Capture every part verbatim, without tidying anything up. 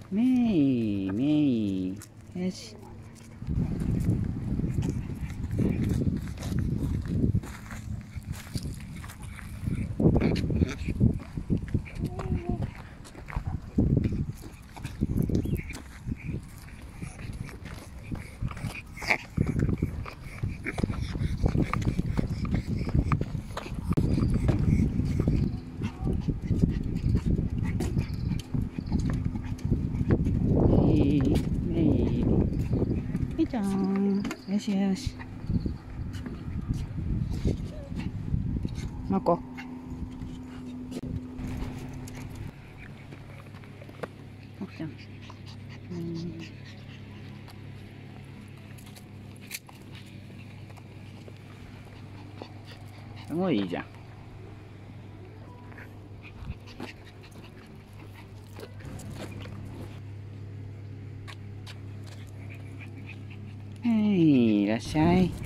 メイメイ、よし。メイメイメイちゃん、よしよし。マコ。マコちゃん。うん。すごいいいじゃん。はい、いらっしゃい。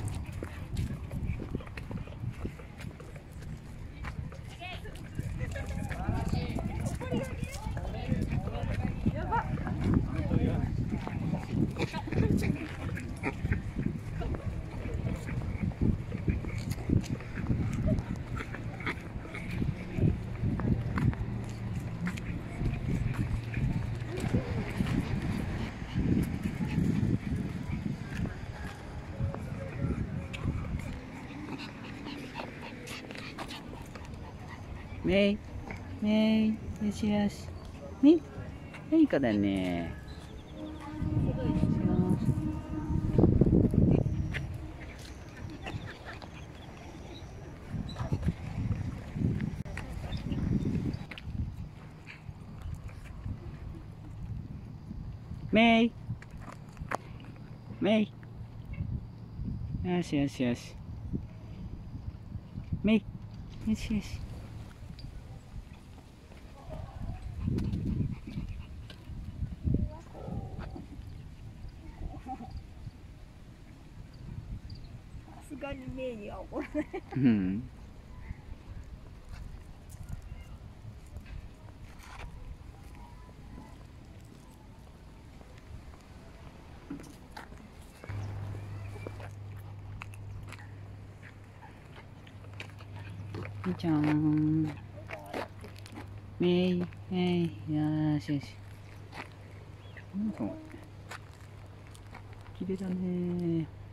メイ、メイ、よしよし。メイ、メイかだね。メイ、メイ。よしよしよし。メイ、よしよし。 さすがにメイには怒らない。 うん。メイちゃん。メイ、メイ、よしよし。うん、そう。綺麗だね。